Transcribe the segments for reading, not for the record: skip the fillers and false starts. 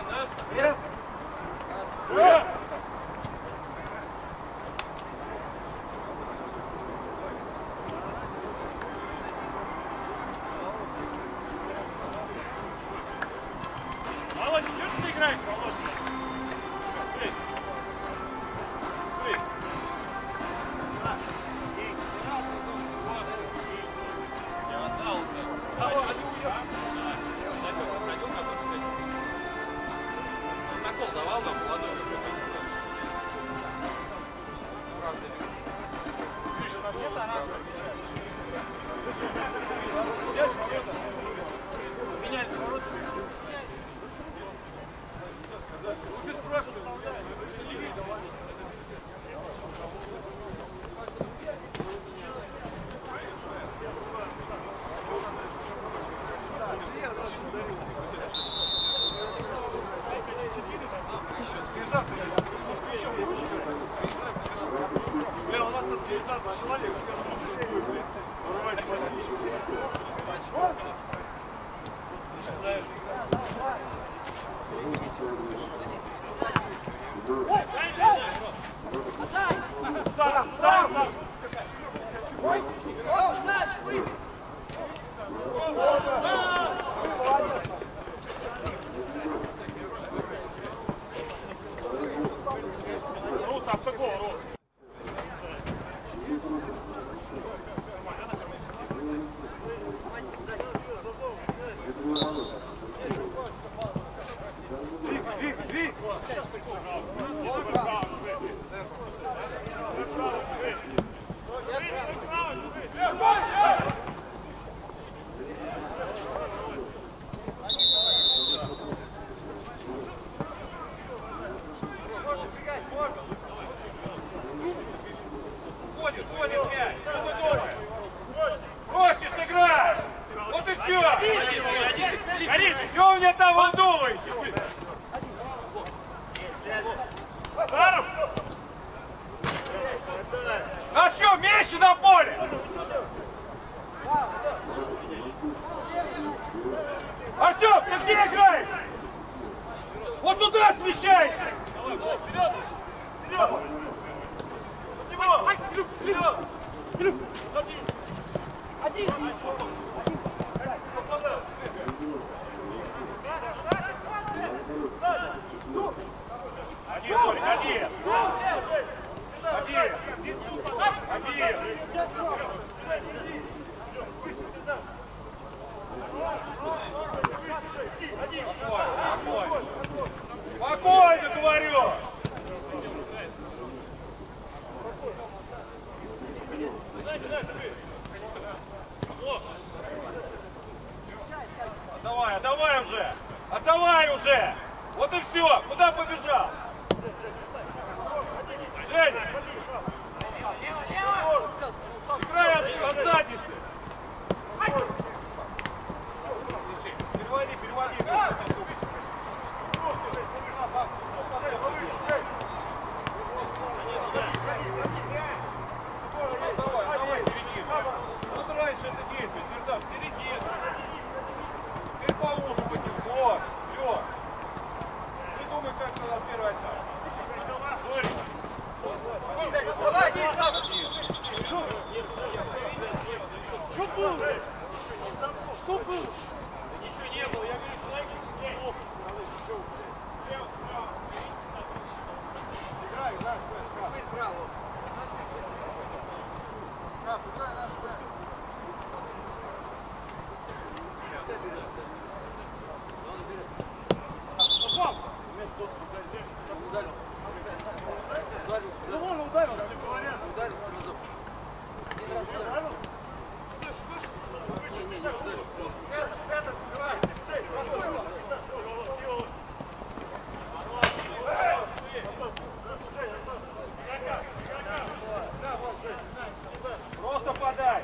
Просто подай!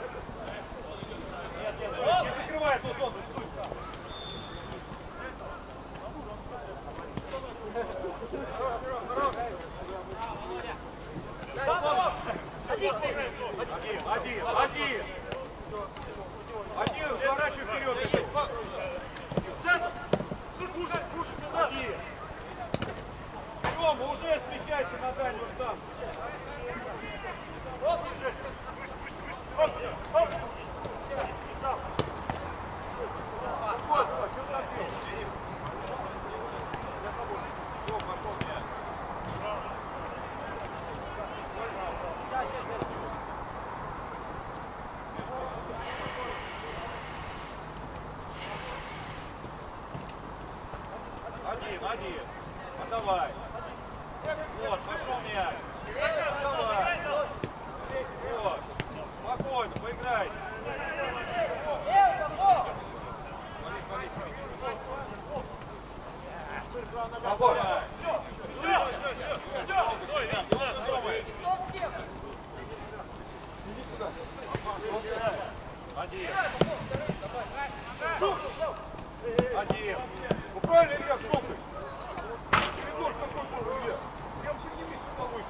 Один. Отдавай. Вот, пошел мяч. Отдавай. Вот. Спокойно, поиграй. Отдавай. Один. Один. Ну правильно, Илья, шелкай. Коридор какой был, Илья. Прям поднимись туда выше.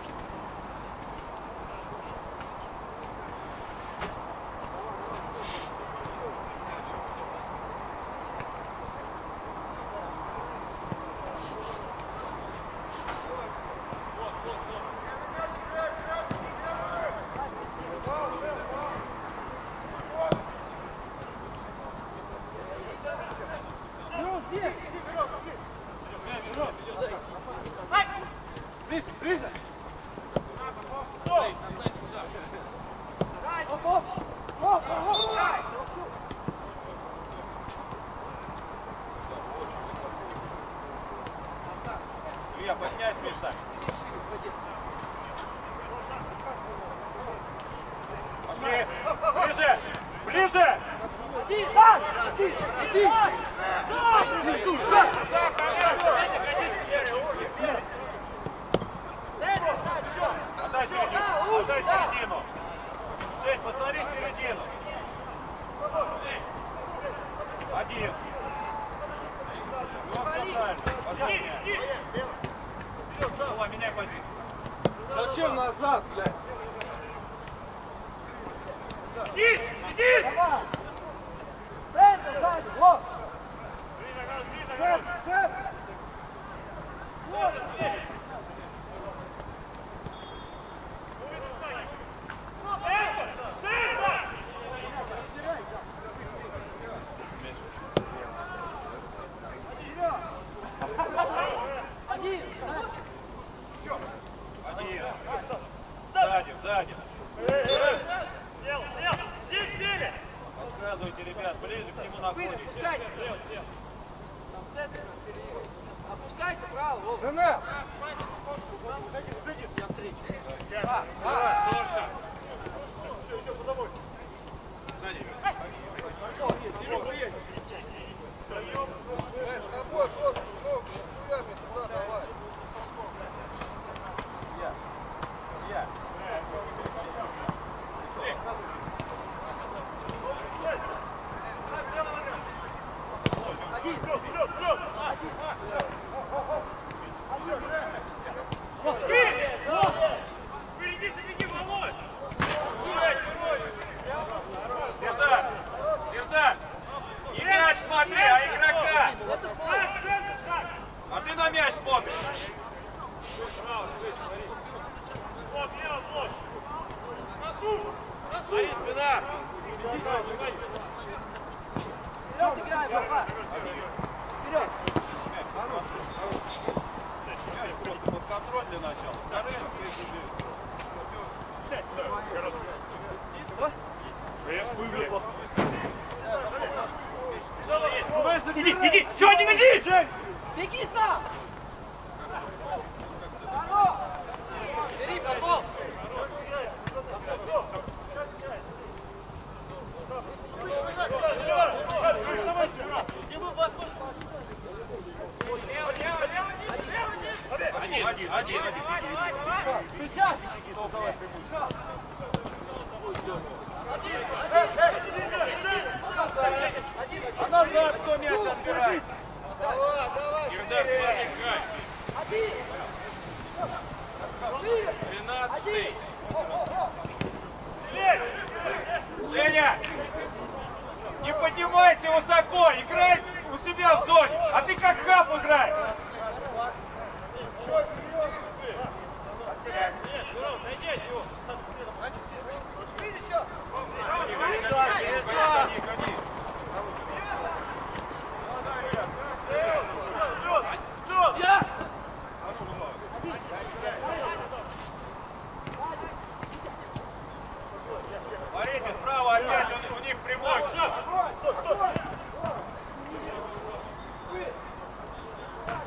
Ближе, ближе! Илья, подняйся местами. Пошли! Ближе! Ближе! Иди! Иди! Иди! Шаг! Отдай середину! Отдай середину! 6, посмотри середину! Один! Ну, все правильно! Пошли! Давай, меняй позицию! Зачем назад, блядь? Иди! Давай! Центр, сзади! Вот! Центр, центр! Вот! Сзади. Подсказывайте, ребят, ближе к нему находитесь. Опускайся право. Жена! Я встречу. Давай, Соша. Еще по тобой. Сзади. Серега, есть. С тобой, вот, ногами туда давай. Я. Один. Впереди, забеги, Володь! Сердар! Не мяч смотри, а игрока! А ты на мяч смотришь! Смотри, спина! Вперед играем, папа! Вперед! Просто под контроль для начала. Вторым Иди! Все, один, иди! Беги сам! Здорово! Бери, Попов! Один. Сейчас! А назад кто мяч отбирает? Давай. Ердар, смотри, Кай. Один! 13-й. Женя! Не поднимайся высоко, играй у себя в зоне, а ты как хаб играй. Смотрите, справа опять у них прямой шаг.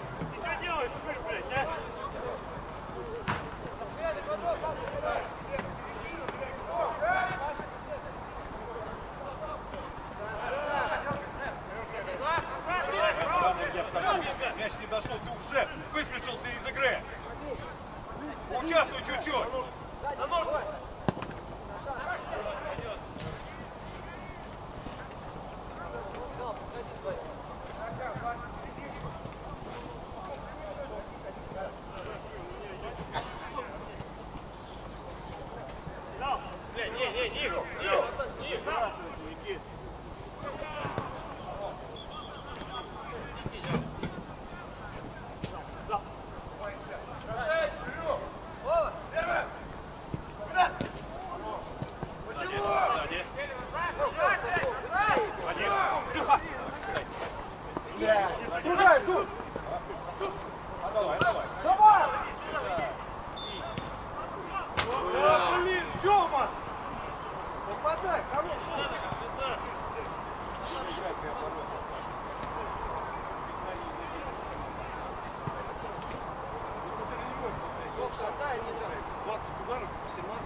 Другая, тут! Давай, давай. Давай! Блин, Тёма! Попадай, хорош! Отдай, не дай. 20 ударов, 17.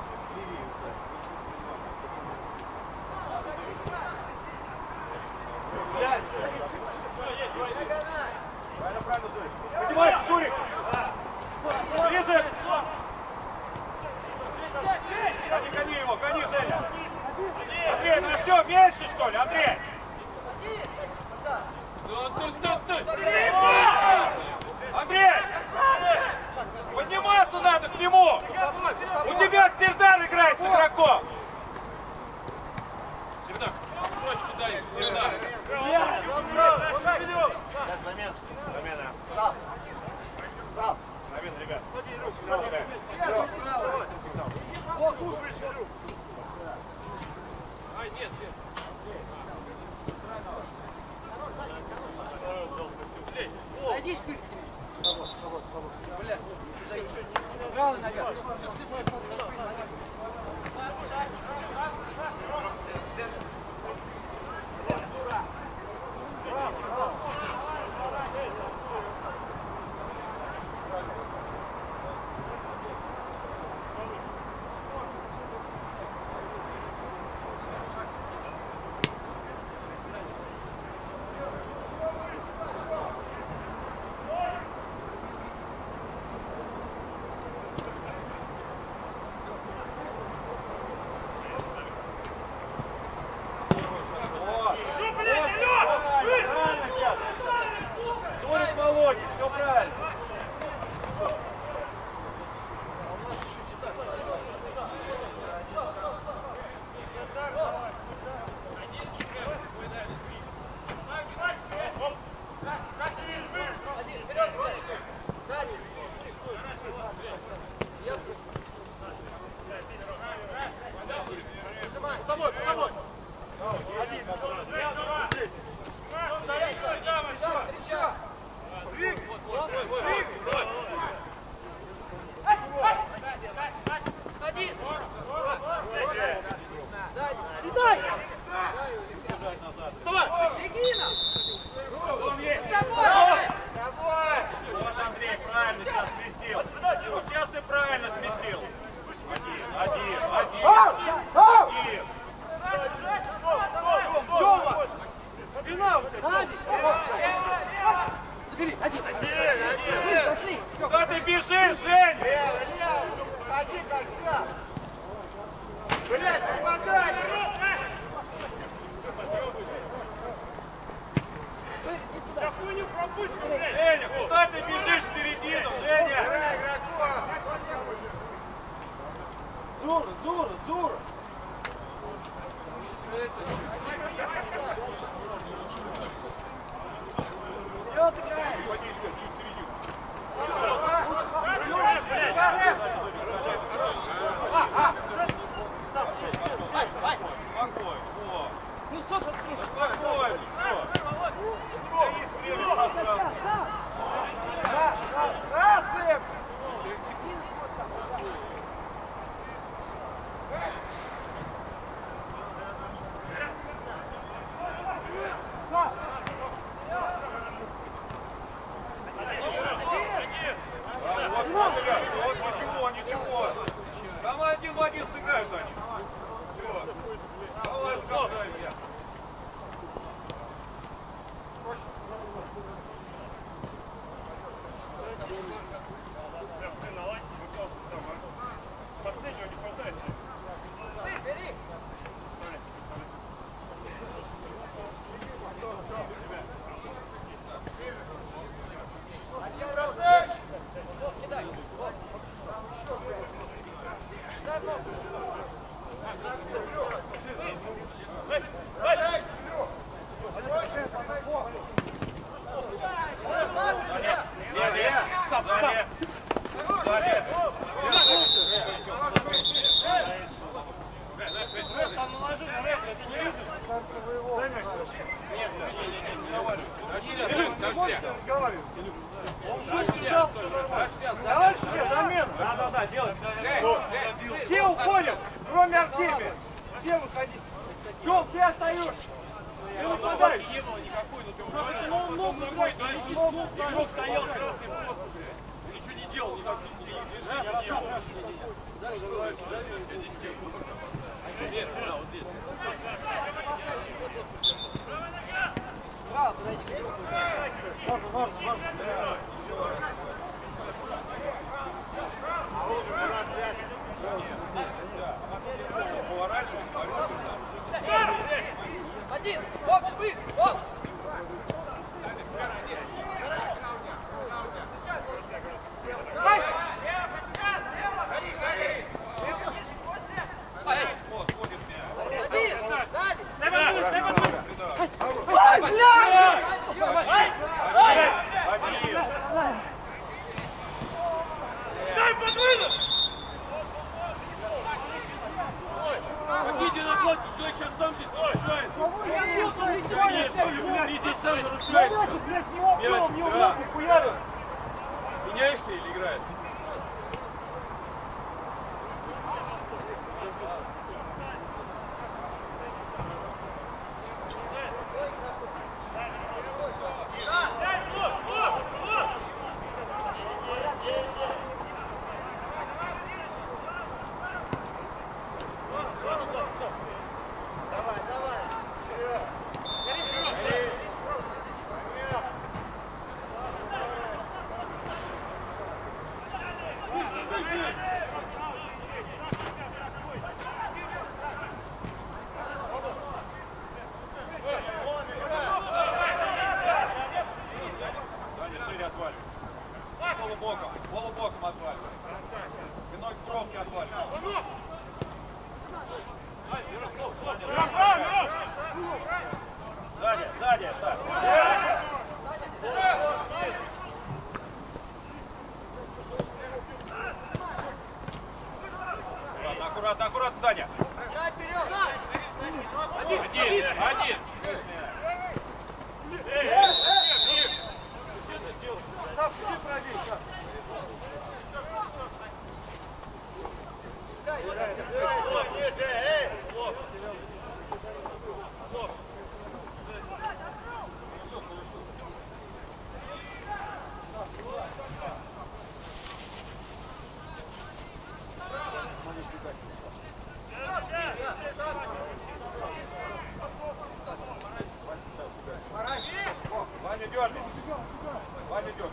Правильно, правильно, Зурик. Поднимайся, Зурик! Ближе! Гони его, гони, Женя! Андрей, ну что, меньше, что ли, Андрей? Андрей! Подниматься надо к нему! У тебя Сердар играет с игроком! Сердар, строчку дай, Сердар! Замена. Замена. Став. Став. Замена, ребят. Ай, нет, нет. Зайди шпиль. Бля, правый наверх. Все правильно. Один, вперед, Дальний. С тобой, с тобой. Один. Сзади. Вставай! Регина! Он есть! Давай! Давай! Вот Андрей правильно сейчас сместил. Вот сейчас ты правильно сместил. Один. Тёма! Спина у тебя! Сзади. Забери. Один. Пошли. Куда ты бежишь, Жень? Лево, лево! Ходи как я! Блядь, попадай! Женя, куда ты бежишь в середину, Женя? Играй игрока! Дура! Вперед играй. Ну что ж, Спокойно. Красным! туда, делай. Все уходим, кроме Артемия. Все выходи. Тём, ты остаешься. Ты нападаешь. Не было никакой, но ты уходишь. Он ногу дальше. Игрок стоял красный просто, блядь. Ничего не делал, никаких движений не делал. Нет, да, вот здесь. Право, подойди. Можно. Один! Оп, вы! Оп! Дай подвину! Пойдите на плату, человек сейчас сам здесь нарушает. Конечно, ты здесь сам нарушаешь. Мячик, да. Меняешься или играешь? Полубоком отваливай. Спиной к бровке отваливай. Сзади. Аккуратно, Даня. Один. Ваня идет.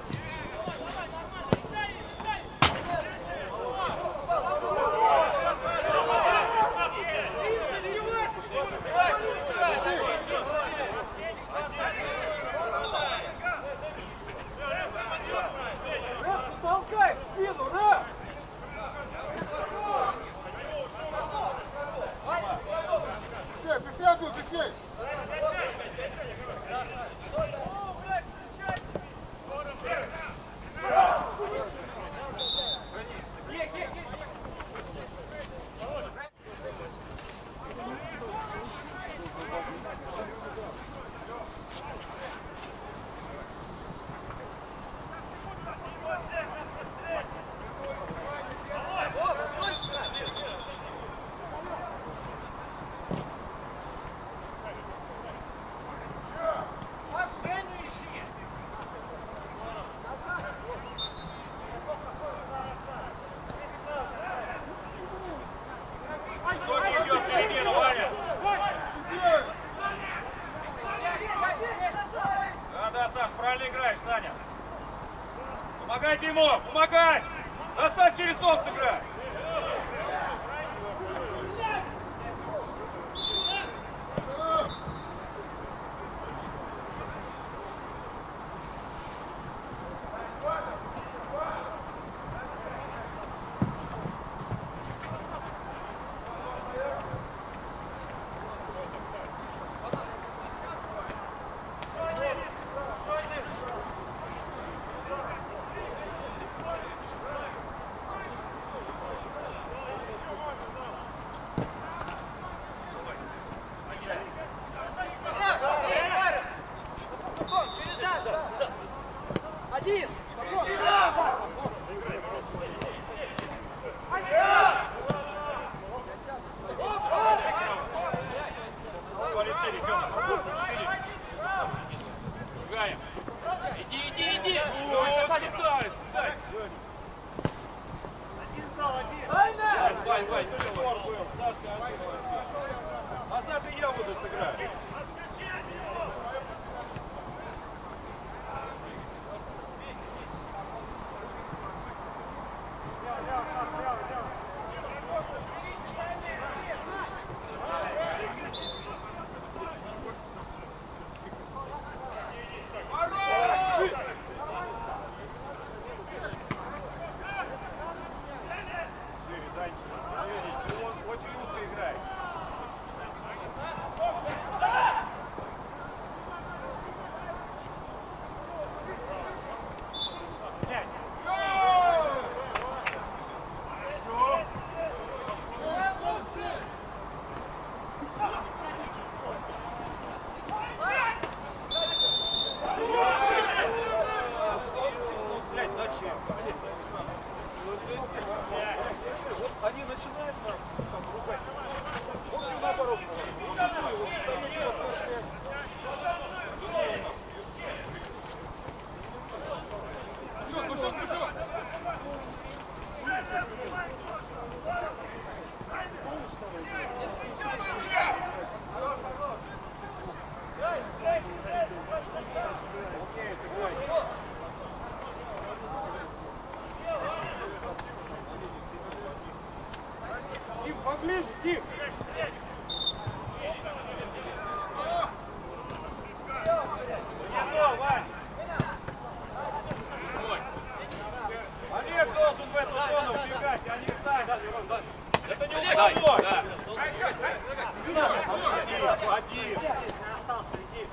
Толкай в спину, да? Быстрей! Помогайте ему! Помогай! Достань через дом сыграй! ближе, Тим. Не то, Вань. Олег должен в эту зону убегать, а не стать. Это не уходной. Один. Остался, иди.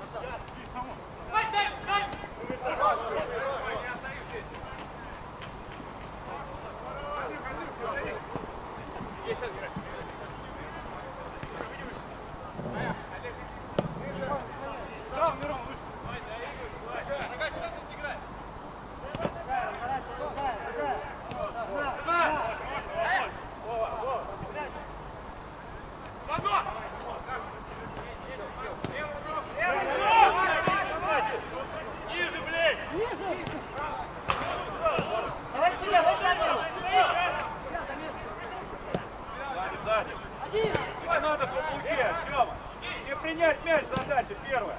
Надо по пути, Тёма. Тебе принять мяч, задача первая.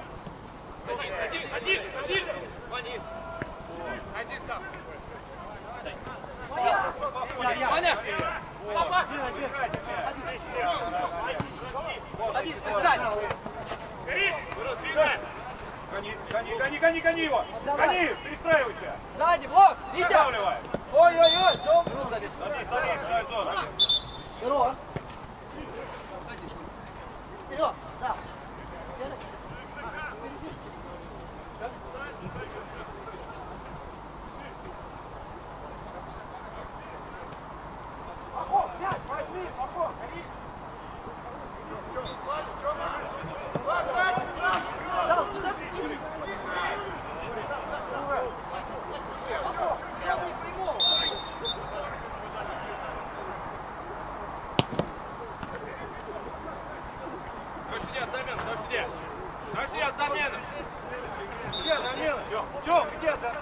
Один сам. Ваня! Один, пристань. Гони его! Гони, перестраивайся! Сзади, блок, Витя! Останавливай! Ой-ой-ой, что он был залез? Садись, стой, зона. Здорово. Вперед, да. Попов, мяч, возьми, Попов! Да, туда замена! Где замена? Тём, где замена?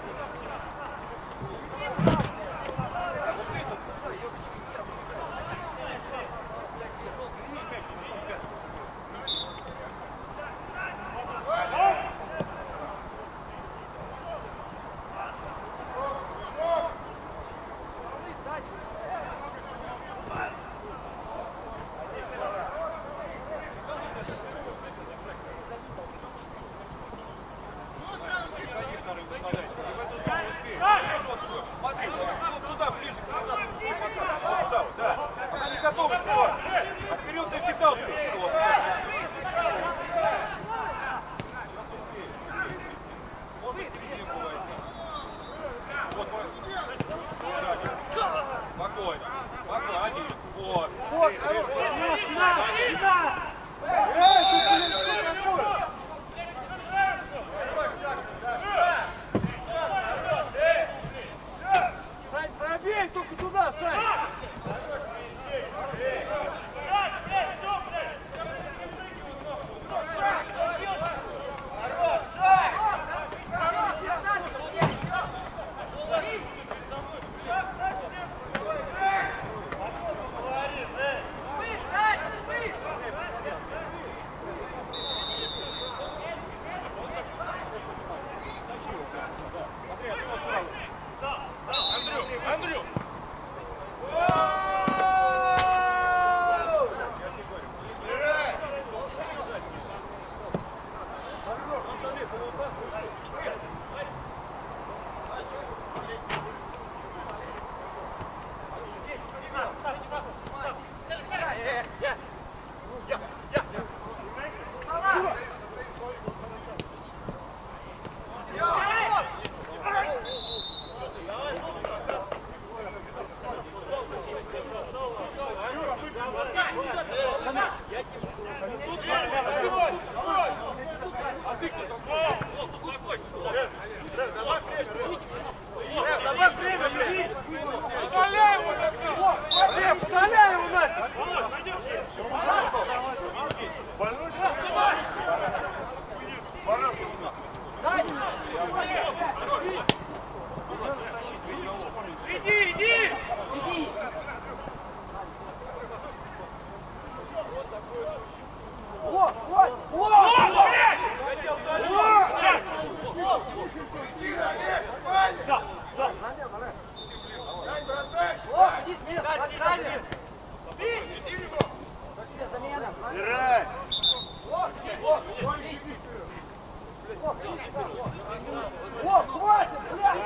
О, хватит, блядь!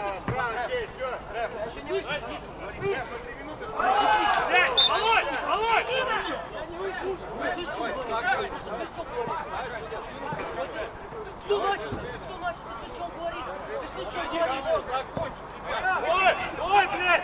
Володь! Володь! Что значит? Что значит? Ты слышишь, что он говорит? Ты слышишь, что он говорит? Ой! Ой, блядь!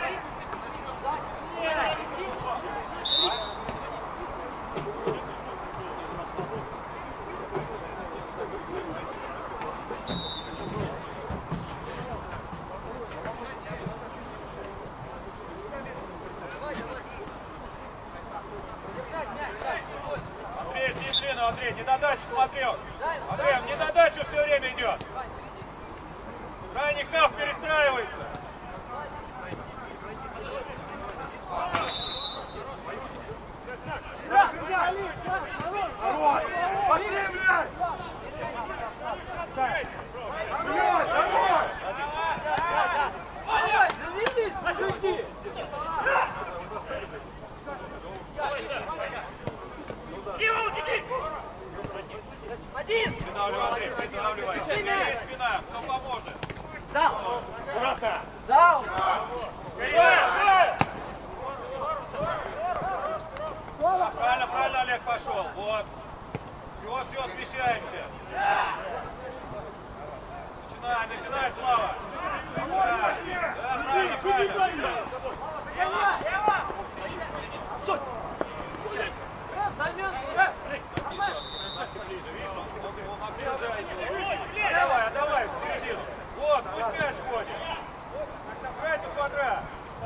Андрей, дисциплину, Андрей, недодачу смотрел. Андрей, он недодачу все время идет. Крайний хав перестраивается. Пошли, блядь! Блядь, давай! Давай, завелись, мужики! Один! Останавливай, Андрей, останавливай. Спина, спина, кто поможет? Зал! Брака! Зал! Правильно, правильно, Олег пошел. Вот. Все, смещаемся. Начинай, Слава. Да, правильно. Стой! Давай, в середину. Вот, пусть мяч ходит. Опять в квадрат.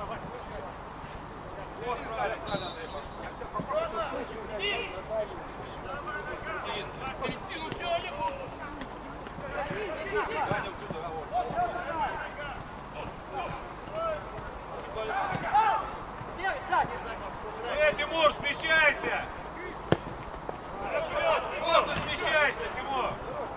Вот, правильно, Андрей. Тимур, смещайся! Просто смещайся, Тимур!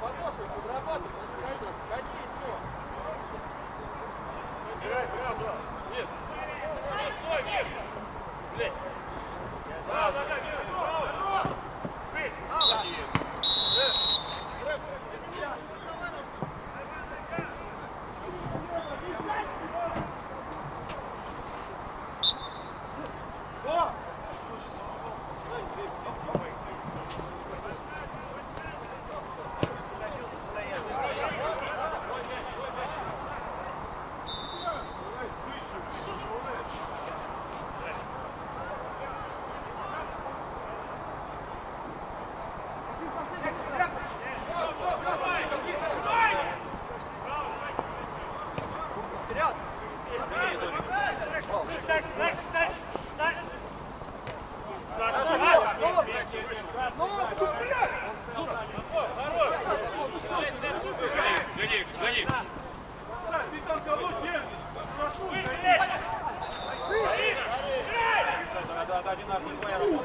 Гони! Да, один наш, твоя работа.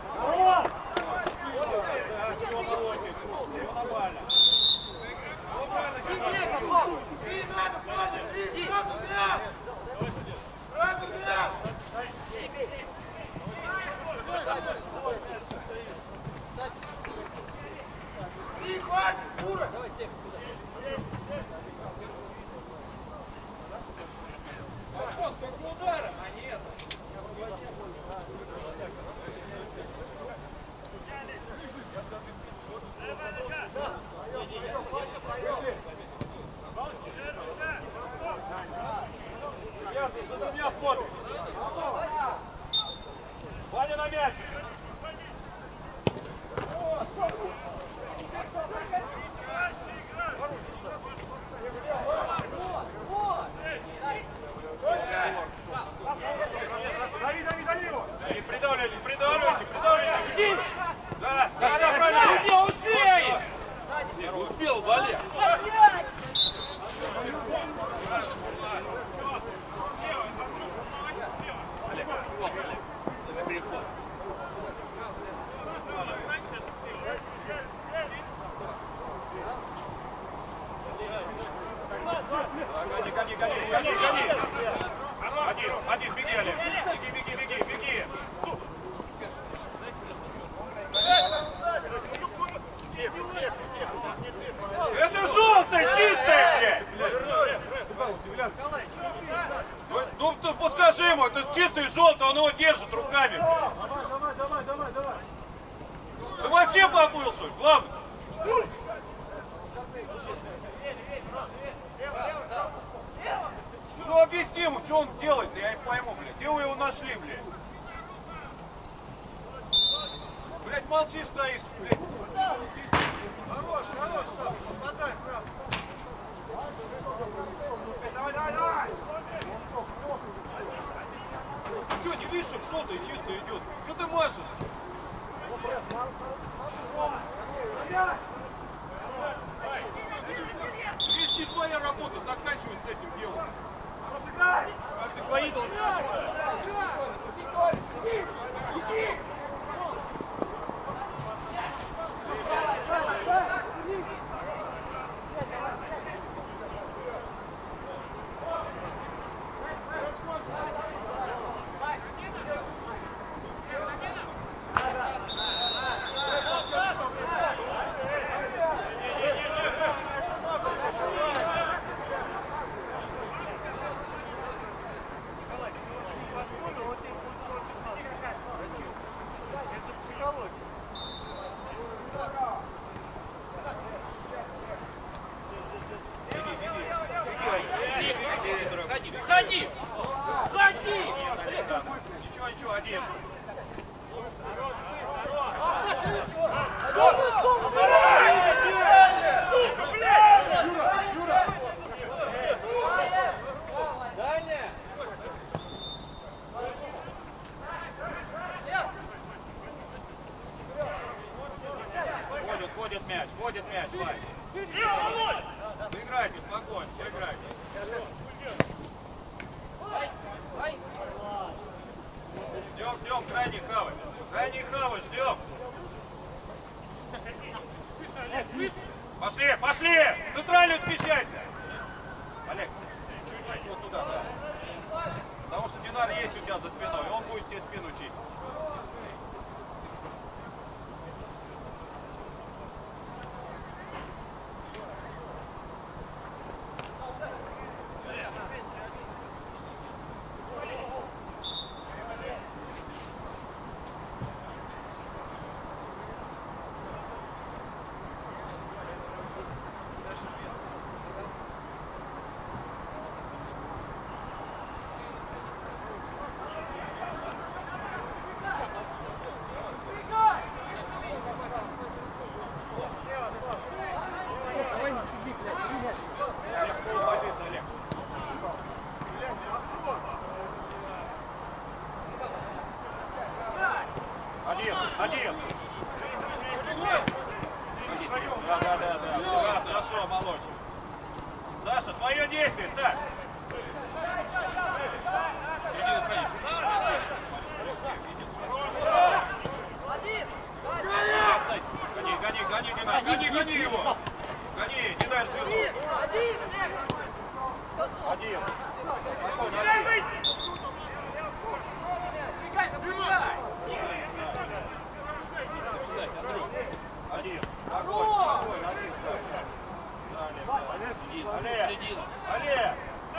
Ваня на мяч! Придавливайте! Да, правильно! Не успеешь! Не успел, Валер! Гони! Один, беги, Олег! Беги! Это желтый! что он делает, я не пойму, блядь. Где вы его нашли, блядь? Блядь, молчи, стоишь, блядь. Хорош, хорош, попадай, брат. Давай, давай, давай. Что, не видишь, что что-то и чисто идет? Что ты машешь? Если твоя работа, заканчивай с этим делом. Каждый свои должен собирать. Уходи! Уходи! Ничего, ничего, один. Ходит мяч, Вань. Играйте, спокойно, все играйте. Ждем, крайний хавы. Крайний хавы, ждем. Пошли, пошли! Центральную отмечайся! Олег, чуть-чуть вот туда, да. Потому что Динар есть у тебя за спиной, и он будет тебе спину чистить. Один. Да, хорошо, молодец. Саша, твое действие, Саш. Гони, Динар, гони его. Гони, не дай сбить. Один. Спокойно, один. Один. Огонь, один. Олег. Олег.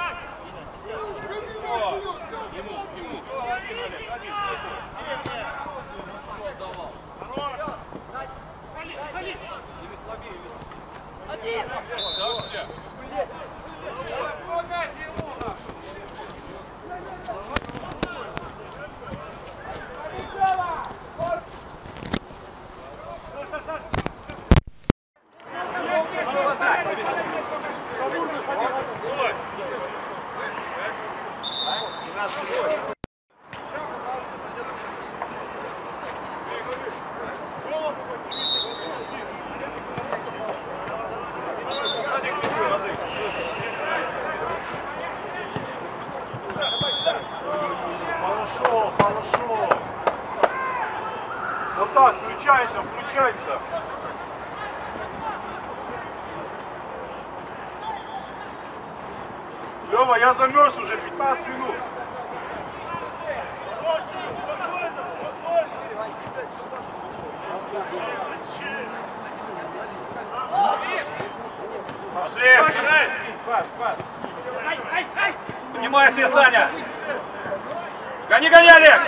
Ему. Один, Олег, один. Хорошо. Вот так, включаемся. Лёва, я замерз уже 15 минут. Пошли! Поднимайся, Саня! Гони, Олег!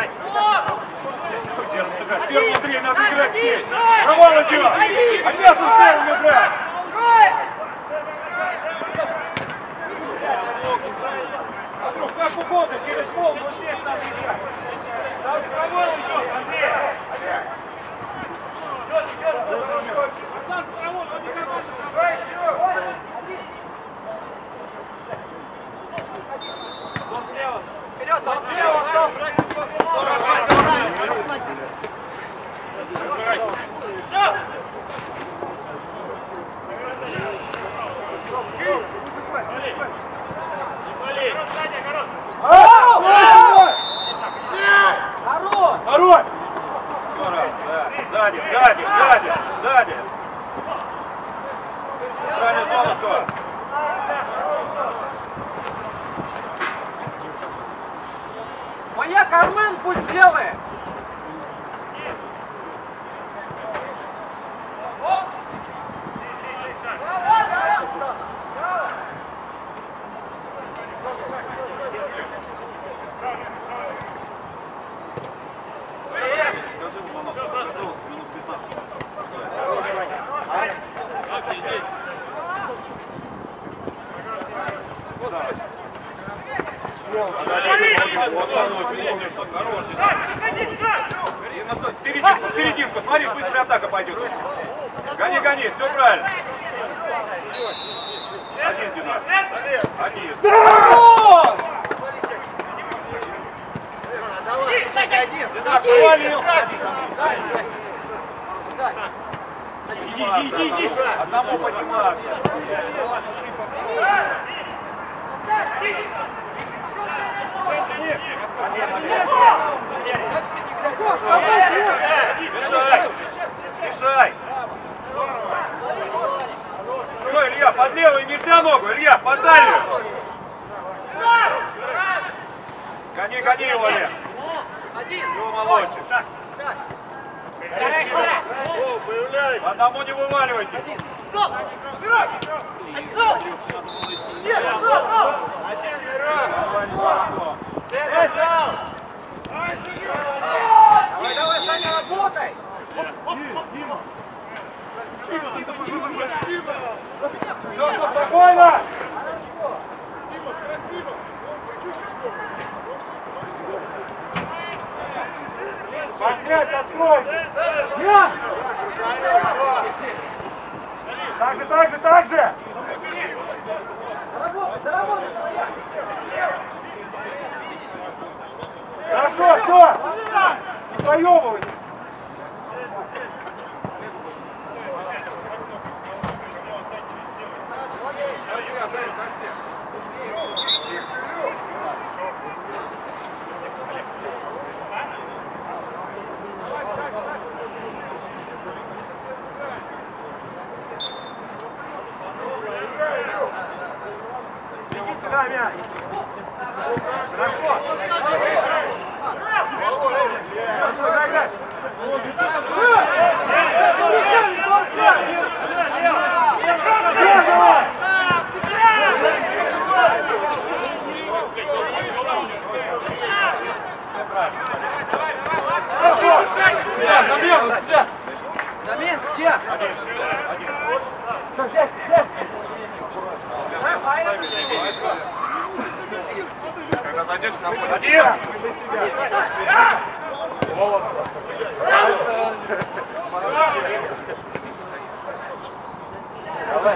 Первый внутри, надо играть здесь! Провал идет! Опять он первым играть! Вокруг В серединку, смотри, быстрая атака пойдет. Гони, гони, все правильно. Один, Динар. Один. Динар, повалил. Иди. Одному подниматься. Мешай. Ой, Илья, под левую нельзя ногу. Илья, под дальнюю. Гони его, Илья. Его молодче. Шаг. Одному не вываливайте. Давай, Саня, работай! Спокойно! Поднять, открой! Так же! Хорошо, все! Не поебывай! Бегите на мяч! Хорошо! Замен, где? Когда зайдешь на поле. Один! Давай.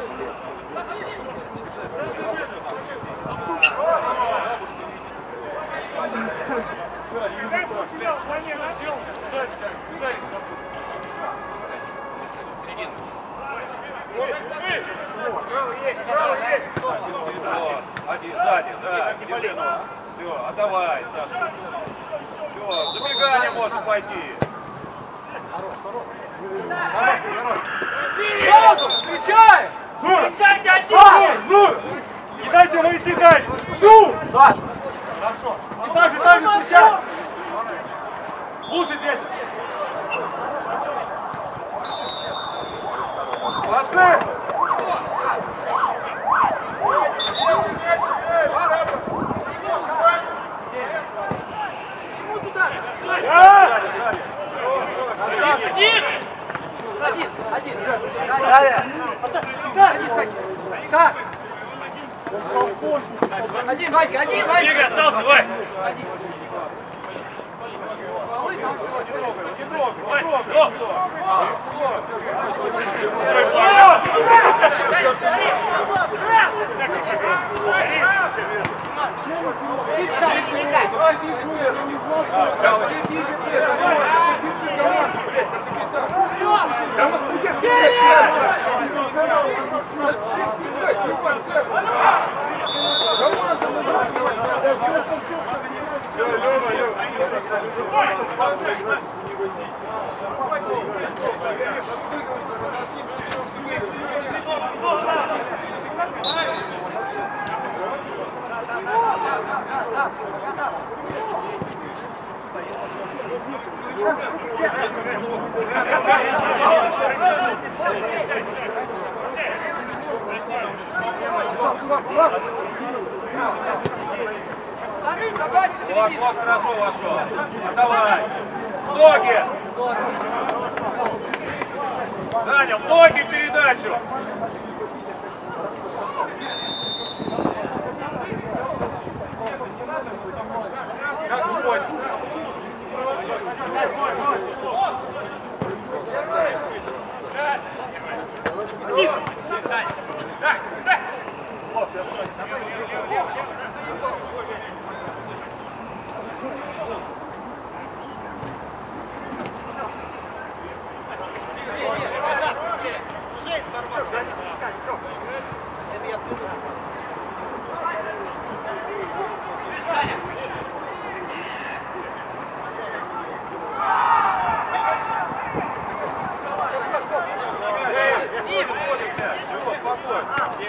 Один, сзади, да, держи ногу. Все, отдавай, Саша. Все, забегание можно пойти. Сразу, встречай! Встречайте один! Зур! Не дайте выйти дальше! Зур! Саша! Хорошо. И так же встречай! Лучше здесь! Молодцы! Почему туда? Один. Шаг. Один, Вадька, один, Вадька. Бегай, остался, Вадь. Вот, хорошо вошел. Давай. Ноги. Даня, в ноги передачу.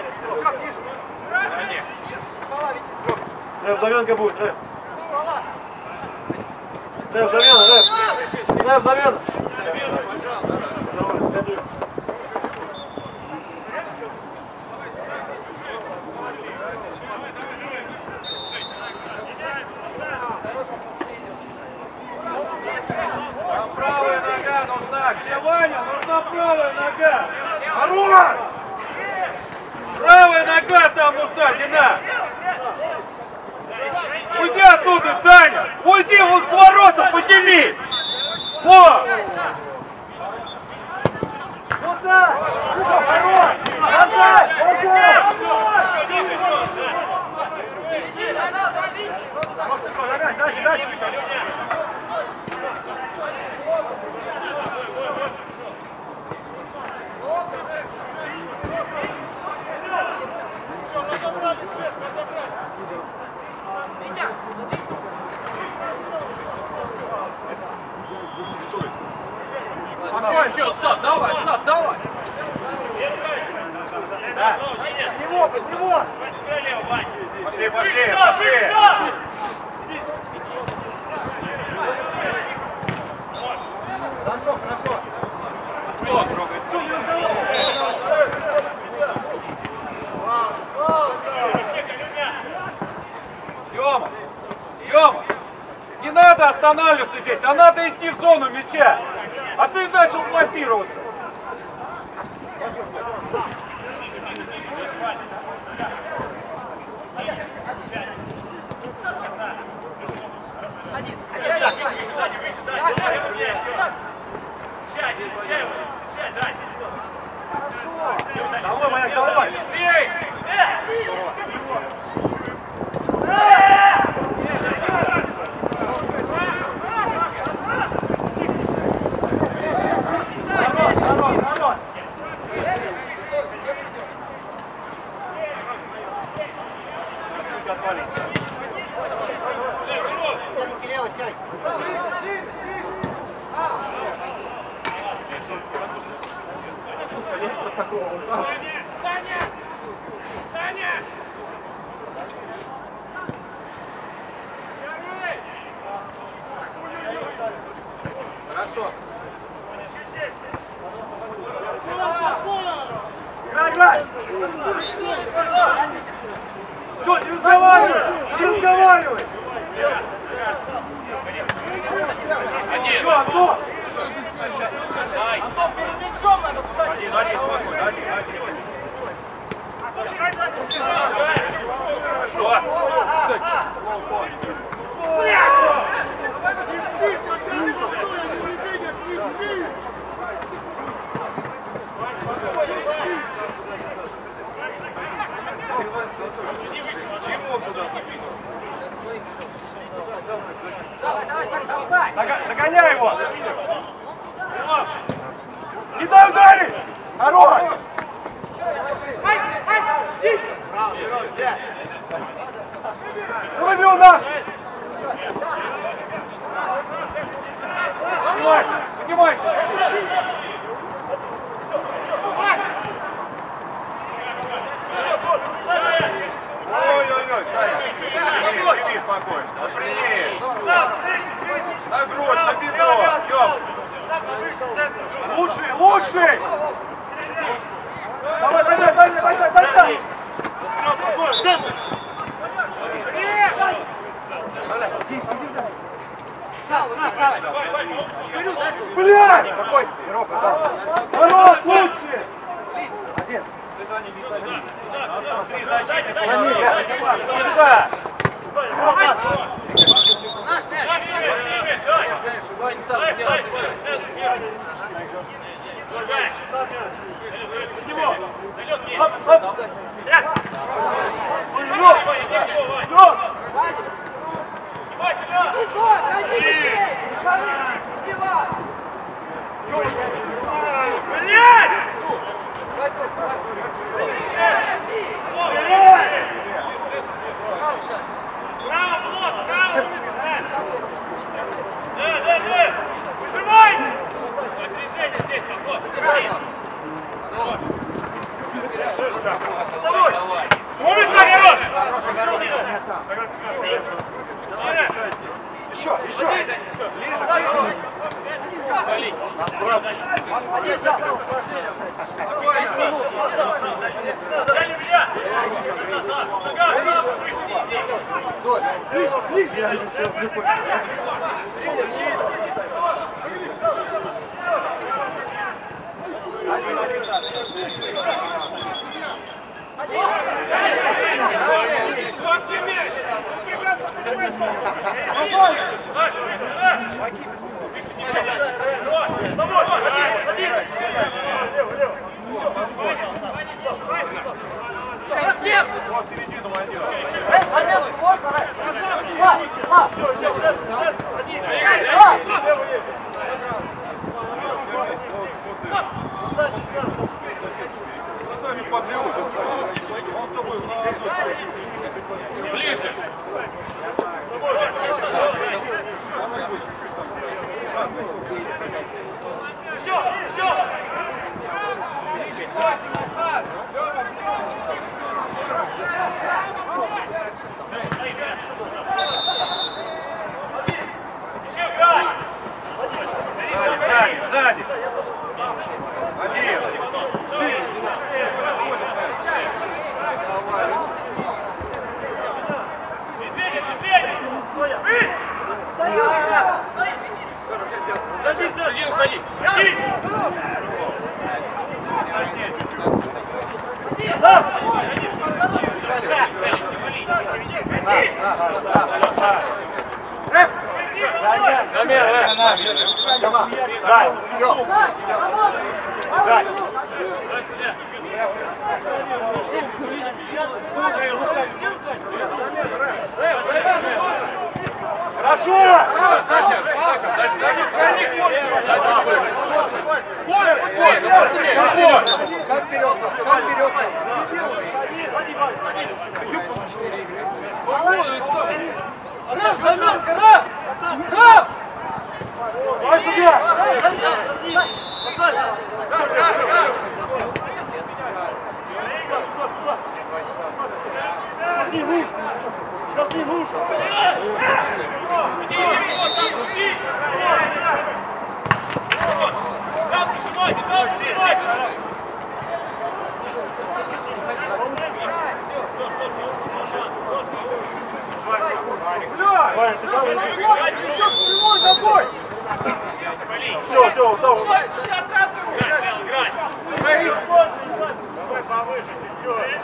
Рэп, замена будет, Рэп. Рэп, замена, Рэп. Рэп, замена. Правая нога нужна. Где Ваня? Нужна правая нога. Арон! Правая нога там нужна, Дина. Уйди оттуда, Таня! Уйди, вот к воротам поднимись! Во! Вот так! Хорош! Назад! Дальше, дальше! Что, Сад, давай, Сад, давай! Да. Него, под него! Пошли, пошли, пошли! Хорошо, хорошо! Что трогает? Тёма! Тёма! Не надо останавливаться здесь, а надо идти в зону мяча! А ты начал пластироваться! Давай, Маяк, давай! Хорошо. Играй, играй! Все, не разговаривай! Не разговаривай! Все, Антон! Антон, перед мячом надо встать. Один, спокойно, один. Хорошо. Чему туда? Догоняй его! Не дай ударить! Хорош! Выбил нас! Поднимайся! Поднимайся! Ой-ой-ой, Саня! Прими спокойно! Вот прими! На грудь, на бедро! Стёп! Лучший! Лучший! Давай, дай! Блядь! Спокойся, хорош, лучше! Один. Три защитника. Сюда! Него! Стоп! Выжимай! Ближе. Сзади. Один. Шире. Иди, уходи. Точнее чуть-чуть. Хорошо! Как вперед, как вперед. Давай сюда! Сейчас не нужно! Все, все, давай повыше чуть-чуть.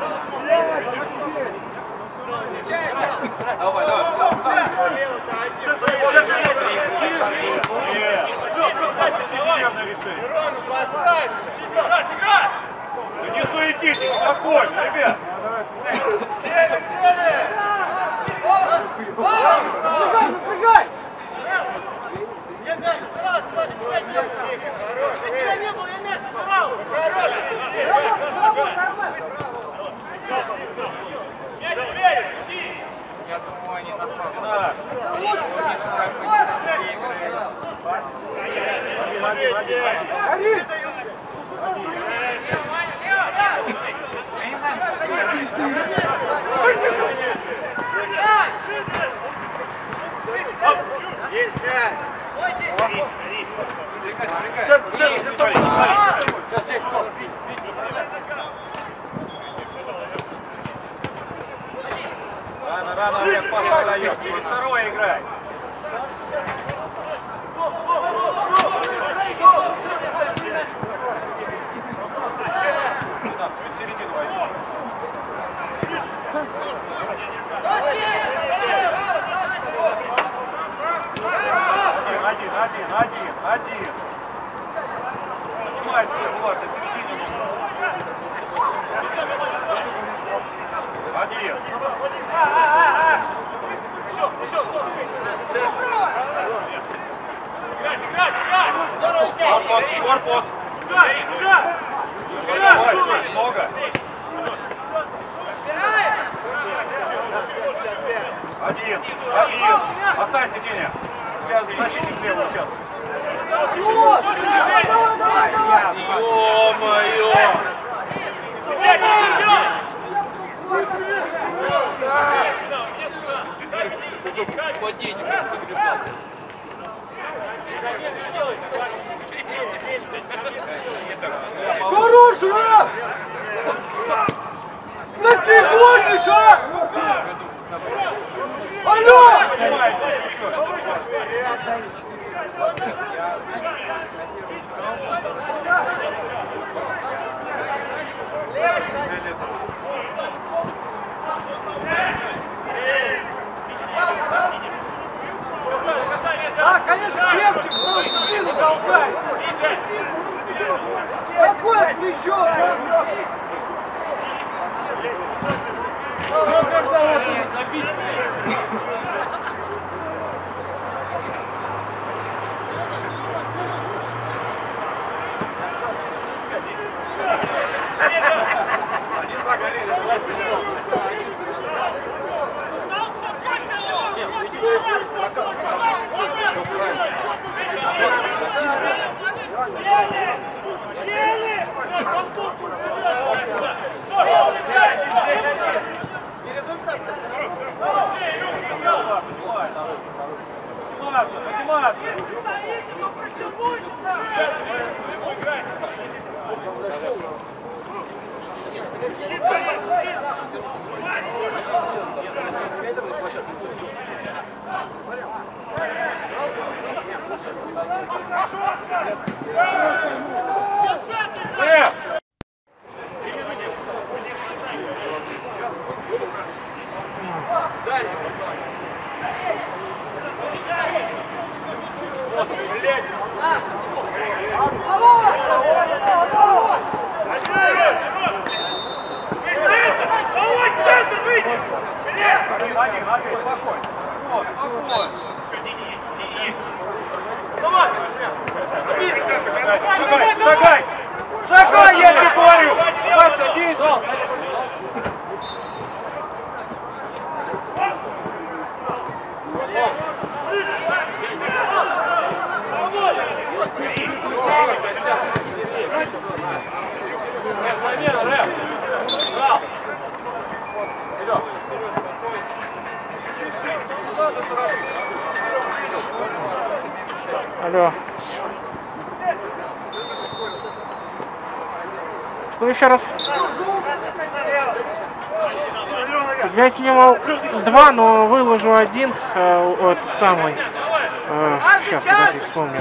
Давай, давай. Не суетитесь, спокойно, ребят. Напрягай! Тебя не было, я мяч убирал! Я думаю, они на Есть мяч! Рано, Олег, пошел, через второе играй. Чуть середину возьми. Один. Понимаешь, что Влад, на середине нужно. Один. Корпус. Давай, много. Один. Оставь сиденье. Я защитник левый участок. Ё-моё! Падение сыграл. ты гонишь, а? Алло! Да, конечно, крепче, просто спину толкай. Какое плечо? Что когда вот забить? Шагай! Шагай, я тебе говорю! Давай, садись! Алло. Что еще раз? Я снимал 2, но выложу 1. Этот самый. Сейчас, подожди, вспомню.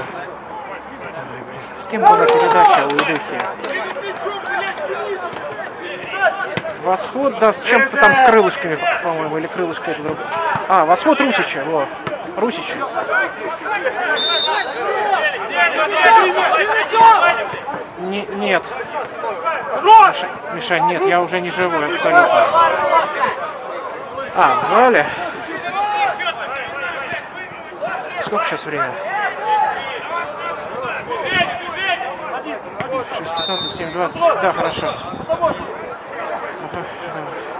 С кем была передача у Илюхи? Восход, да, с чем-то там с крылышками, по-моему, или крылышко это другое. А, Восход Русича, вот. Русича. Нет. Миша, нет, я уже не живой абсолютно. А, в зале? Сколько сейчас времени? 6:15, 7:20. Да, хорошо. Ага, да.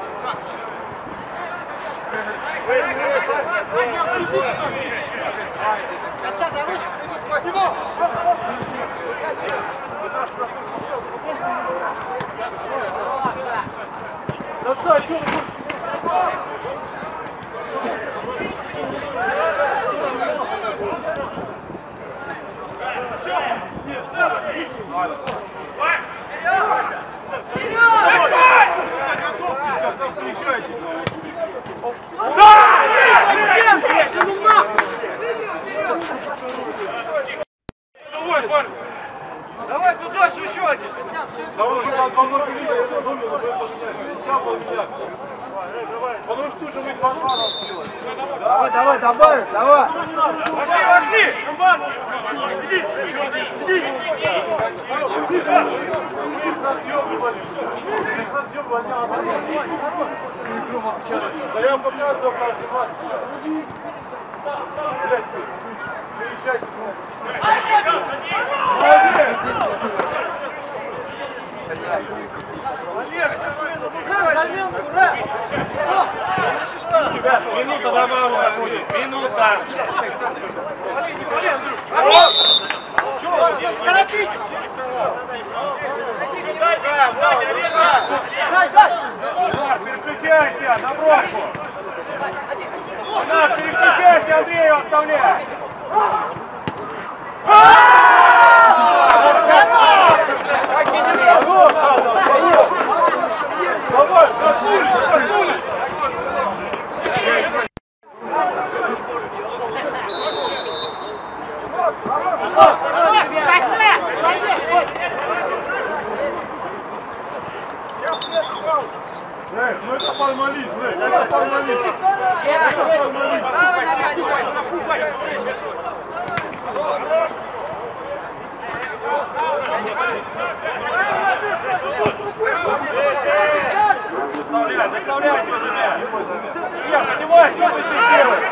Давай туда же еще один. Давай, давай. Пошли. Иди. Да я показывал каждый матч. Переезжайте. Минута добавила будет. Минута. Переключайся на бровку. Переключайся, Андрею оставляй. Давай, Ну это формализм, это формализм. Это формализм. Доставляйте уже мяч. Я понимаю, что вы здесь делаете.